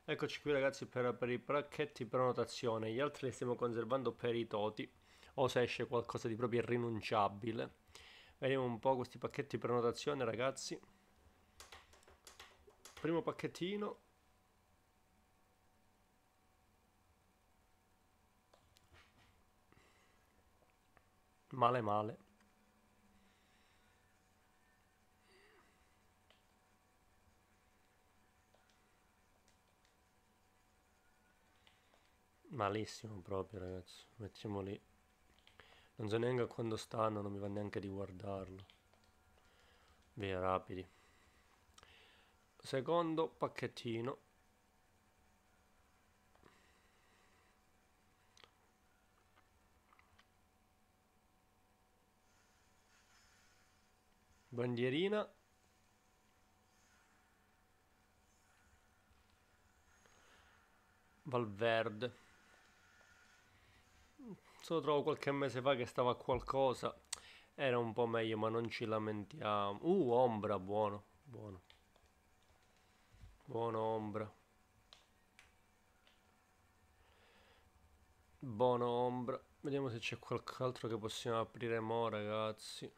Eccoci qui ragazzi per i pacchetti prenotazione, gli altri li stiamo conservando per i toti, o se esce qualcosa di proprio irrinunciabile. Vediamo un po' questi pacchetti prenotazione ragazzi. Primo pacchettino. Male male. Malissimo proprio ragazzi, mettiamo lì. Non so neanche a quando stanno, non mi va neanche di guardarlo. Via rapidi. Secondo pacchettino. Bandierina. Valverde. Se lo trovo qualche mese fa che stava a qualcosa. Era un po' meglio, ma non ci lamentiamo. Ombra, buono, buono. Buono ombra. Buono ombra. Vediamo se c'è qualcos'altro che possiamo aprire mo', ragazzi.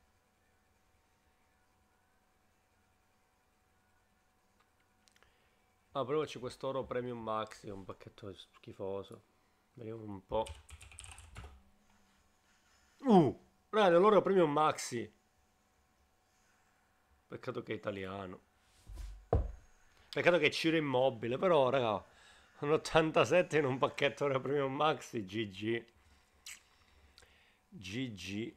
Ah, però c'è quest'oro Premium Maxi, un pacchetto schifoso. Vediamo un po'. Raga, l'oro Premium Maxi. Peccato che è italiano. Peccato che è Ciro Immobile, però, raga, un 87 in un pacchetto oro Premium Maxi, GG. GG.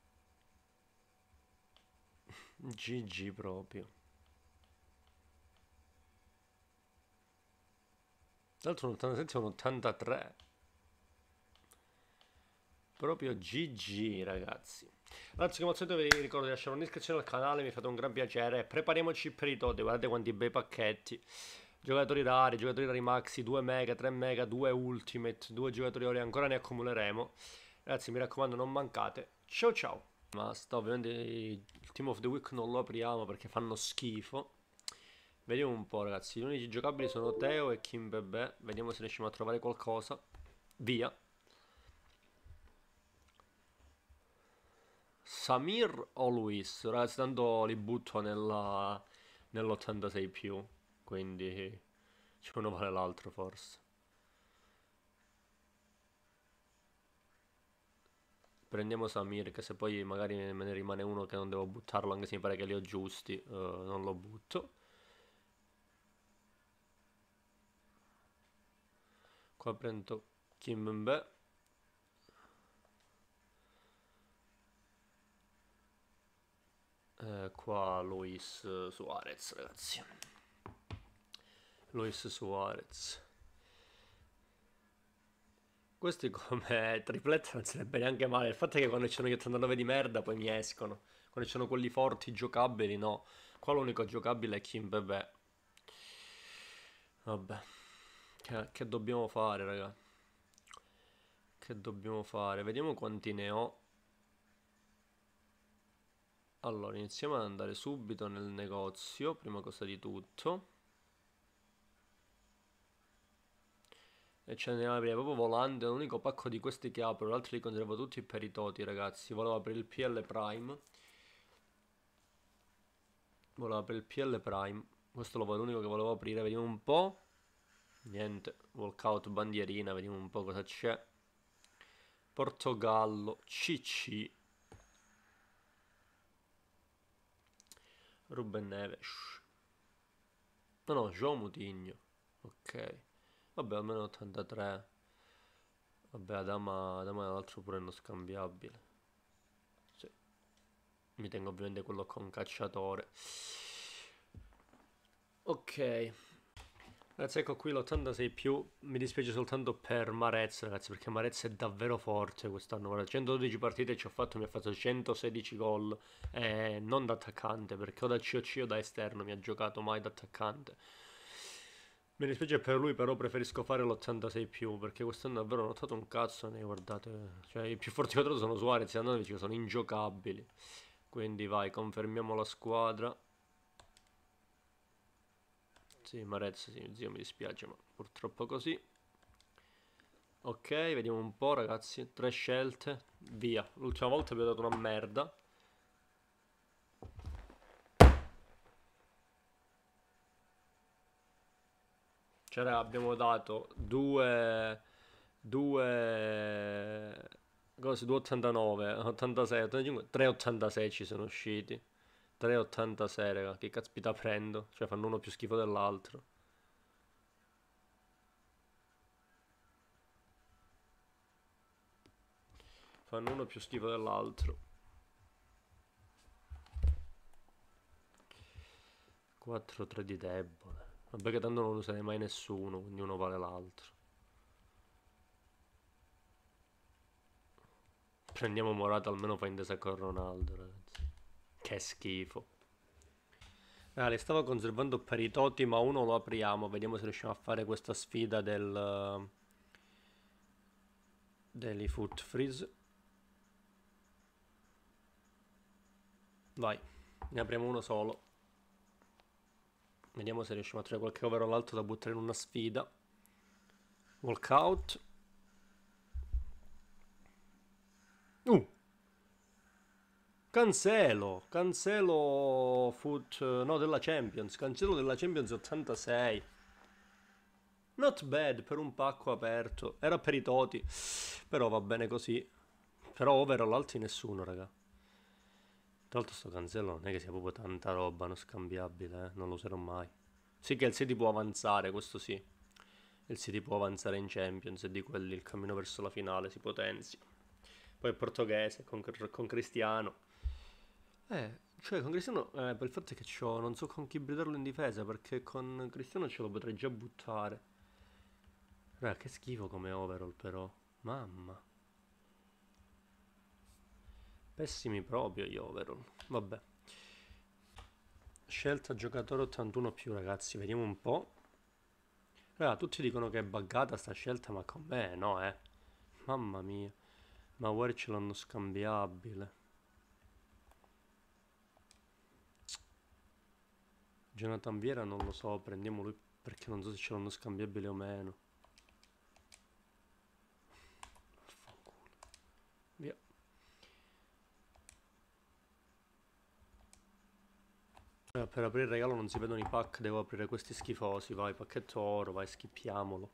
GG proprio. Tra l'altro un 87 è un 83. Proprio GG ragazzi. Ragazzi, come al solito vi ricordo di lasciare un'iscrizione al canale, mi fate un gran piacere. Prepariamoci per i toti, guardate quanti bei pacchetti. Giocatori rari maxi, 2 mega, 3 mega, 2 ultimate, 2 giocatori ori, ancora ne accumuleremo. Ragazzi, mi raccomando, non mancate. Ciao ciao. Basta, ovviamente il Team of the Week non lo apriamo perché fanno schifo. Vediamo un po' ragazzi, gli unici giocabili sono Teo e Kim Bebè. Vediamo se riusciamo a trovare qualcosa. Via. Samir o Luis? Ragazzi, tanto li butto nell'86 più, quindi c'è uno vale l'altro forse. Prendiamo Samir, che se poi magari me ne rimane uno che non devo buttarlo, anche se mi pare che li ho giusti, non lo butto. Qua prendo Kimpembe. Qua Luis Suarez, ragazzi. Luis Suarez. Questi come tripletta non sarebbe neanche male. Il fatto è che quando ci sono gli 89 di merda poi mi escono. Quando ci sono quelli forti, giocabili, no. Qua l'unico giocabile è Kim Bebè. Vabbè. Che dobbiamo fare, raga? Che dobbiamo fare? Vediamo quanti ne ho. Allora, iniziamo ad andare subito nel negozio, prima cosa di tutto. E ce ne apre proprio volante, è l'unico pacco di questi che apro, l'altro li conservo tutti per i toti, ragazzi. Volevo aprire il PL Prime. Volevo aprire il PL Prime. Questo è l'unico che volevo aprire, vediamo un po'. Niente, walkout bandierina, vediamo un po' cosa c'è. Portogallo, CC. Ruben Neves. No, no, João Moutinho. Ok. Vabbè, almeno 83. Vabbè, Adama è l'altro pure non scambiabile. Sì. Mi tengo ovviamente quello con cacciatore. Ok. Ragazzi, ecco qui l'86 più. Mi dispiace soltanto per Marez, ragazzi, perché Marez è davvero forte quest'anno. Guarda, 112 partite ci ho fatto, mi ha fatto 116 gol. Non da attaccante, perché o da COC o da esterno mi ha giocato, mai da attaccante. Mi dispiace per lui, però preferisco fare l'86 più, perché quest'anno davvero non ho notato un cazzo, ne guardate. Cioè, i più forti che ho trovato sono Suarez e Andanovic, che sono ingiocabili. Quindi vai, confermiamo la squadra. Sì, Marez, sì, zio, mi dispiace, ma purtroppo così. Ok, vediamo un po', ragazzi. 3 scelte, via. L'ultima volta vi ho dato una merda. Cioè, raga, abbiamo dato due cose, 2,89, 86, 85, 3,86 ci sono usciti. 3,86, raga, che caspita prendo? Cioè, fanno uno più schifo dell'altro. Fanno uno più schifo dell'altro. 4-3 di debole. Vabbè che tanto non lo userei mai nessuno, quindi uno vale l'altro. Prendiamo Morata, almeno fa intesa con Ronaldo, ragazzi. Che schifo. Le stavo conservando per i toti, ma uno lo apriamo. Vediamo se riusciamo a fare questa sfida degli foot freeze. Vai, ne apriamo uno solo. Vediamo se riusciamo a trovare qualche overall alto da buttare in una sfida. Walkout. Cancelo foot, no, della Champions. Cancelo della Champions 86. Not bad per un pacco aperto. Era per i toti. Però va bene così. Però overall alti nessuno, raga. Tra l'altro sto Cancelo non è che sia proprio tanta roba, non scambiabile, non lo userò mai. Sì che il City può avanzare, questo sì. Il City può avanzare in Champions e di quelli il cammino verso la finale si potenzia. Poi è portoghese con Cristiano. Cioè con Cristiano, per il fatto è che non so con chi bridarlo in difesa, perché con Cristiano ce lo potrei già buttare. Raga, che schifo come overall però. Mamma. Pessimi proprio gli overall. Vabbè. Scelta giocatore 81 più, ragazzi, vediamo un po'. Raga, tutti dicono che è buggata sta scelta, ma con me no, eh. Mamma mia. Ma War ce l'hanno scambiabile. Jonathan Viera non lo so, prendiamo lui perché non so se ce l'hanno scambiabile o meno. Vaffanculo. Via. Per aprire il regalo non si vedono i pack, devo aprire questi schifosi, vai, pacchetto oro, vai, schippiamolo.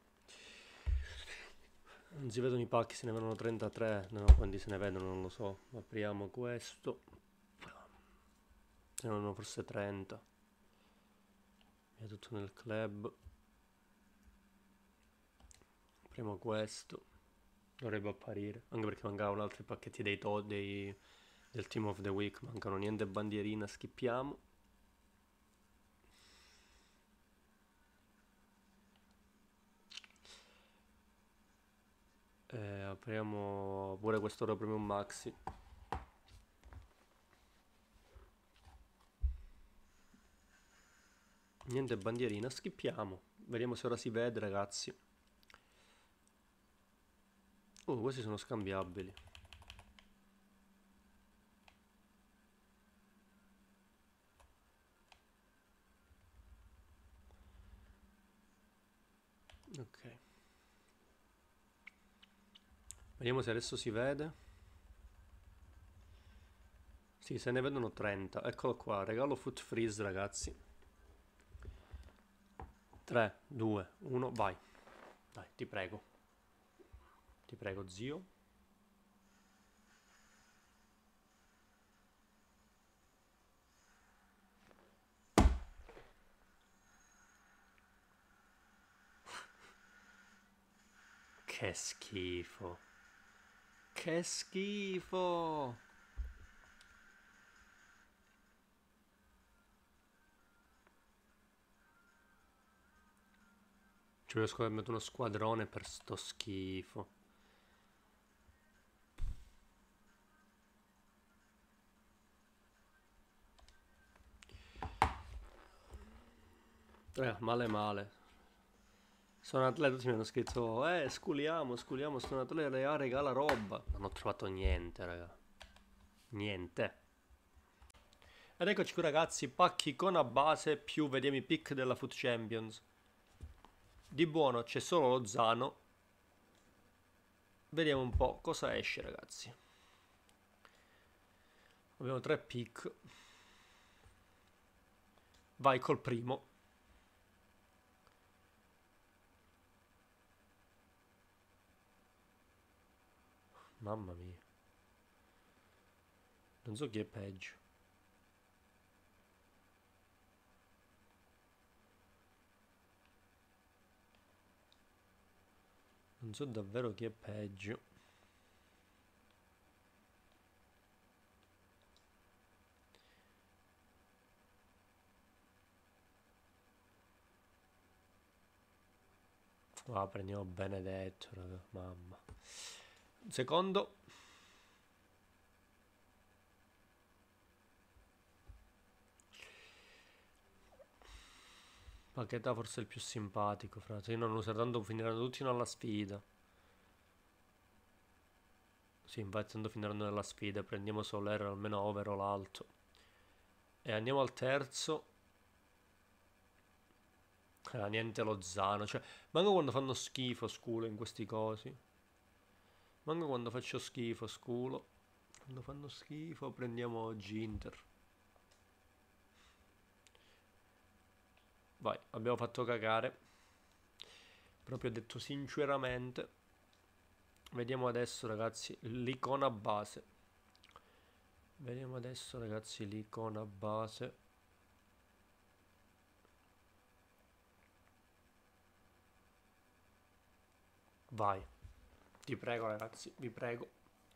Non si vedono i pacchi, se ne vedono 33, no, quanti se ne vedono non lo so. Apriamo questo. Se ne vedono forse 30. È tutto nel club. Apriamo questo. Dovrebbe apparire, anche perché mancavano altri pacchetti del Team of the Week, mancano niente bandierina, schippiamo. Apriamo pure questo Oro Premium Maxi. Niente bandierina, schippiamo. Vediamo se ora si vede, ragazzi. Questi sono scambiabili. Ok. Vediamo se adesso si vede. Sì, se ne vedono 30. Eccolo qua, regalo foot freeze, ragazzi. 3, 2, 1, vai. Dai, ti prego. Ti prego, zio. Che schifo. Che schifo. Ci riesco a mettere uno squadrone per sto schifo. Male male. Sono atleta, tutti mi hanno scritto, sculiamo, sono atleta, regala roba. Non ho trovato niente, raga. Niente. Ed eccoci qui ragazzi, pacchi con a base più vediamo i pick della Foot Champions. Di buono c'è solo Lozano. Vediamo un po' cosa esce ragazzi. Abbiamo 3 pick. Vai col primo. Mamma mia. Non so chi è peggio. Non so davvero chi è peggio. Ah, prendiamo Benedetto, raga. Mamma. Secondo. Paquetà forse è il più simpatico, fra. Se io non uso tanto finiranno tutti nella sfida. Sì, infatti tanto finiranno nella sfida. Prendiamo Soler almeno overall alto. E andiamo al terzo. Niente Lozano. Cioè, manco quando fanno schifo sculo in questi cosi. Manco quando faccio schifo sculo. Quando fanno schifo prendiamo Ginter. Vai, abbiamo fatto cagare. Proprio detto sinceramente. Vediamo adesso ragazzi l'icona base. Vediamo adesso ragazzi l'icona base. Vai. Ti prego ragazzi, vi prego.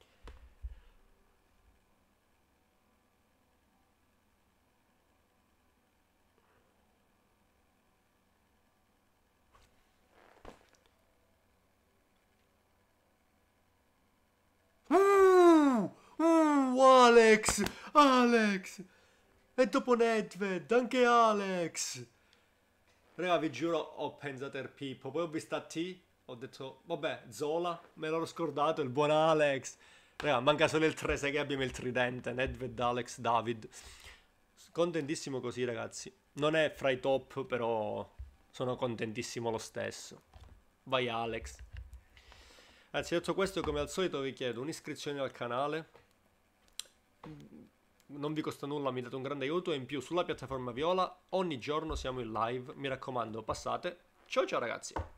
Alex! Alex! E dopo Nedved, anche Alex! Raga, vi giuro, ho pensato al Pippo, poi ho visto a T, ho detto, vabbè, Zola, me l'ero scordato, il buon Alex. Raga, manca solo il 3-6 che abbiamo il tridente, Nedved, Alex, David. Contentissimo così, ragazzi. Non è fra i top, però sono contentissimo lo stesso. Vai Alex. Ragazzi, detto questo, come al solito vi chiedo un'iscrizione al canale. Non vi costa nulla, mi date un grande aiuto e in più sulla piattaforma Viola ogni giorno siamo in live. Mi raccomando, passate. Ciao ciao ragazzi.